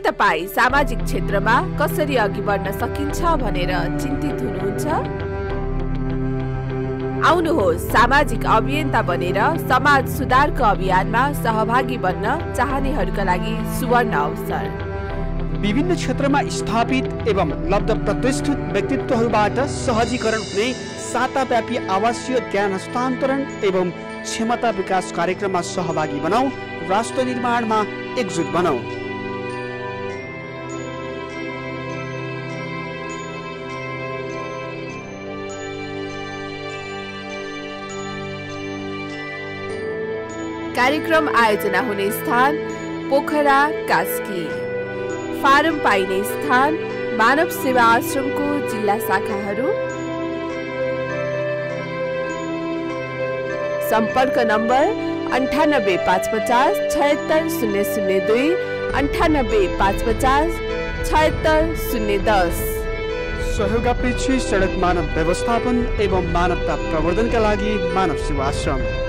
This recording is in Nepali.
तपाई सामाजिक क्षेत्रमा कसरी अघि बढ्न सकिन्छ भनेर चिन्तित हुनुहुन्छ? आउनुहोस् सामाजिक अभियन्ता बनेर समाज सुधारको अभियानमा सहभागी बन्न चाहनेहरूका लागि सुवर्ण अवसर। विभिन्न क्षेत्रमा स्थापित एवं लब्ध प्रतिष्ठित व्यक्तित्वहरूबाट सहजीकरण हुने साताव्यापी आवासीय ज्ञान हस्तान्तरण एवं क्षमता विकास कार्यक्रममा सहभागी बनाऊ, राष्ट्र निर्माणमा एकजुट बनाऊ। कार्यक्रम आयोजना हुने स्थान पोखरा कास्की। फारम पाइने स्थान मानवसेवा आश्रमको जिल्ला शाखाहरू। सम्पर्क नम्बर 98 550 76002 98 550 76010। सहयोगापेक्षी सडक मानव व्यवस्थापन एवं मानवता प्रवर्धनका लागि मानवसेवा आश्रम।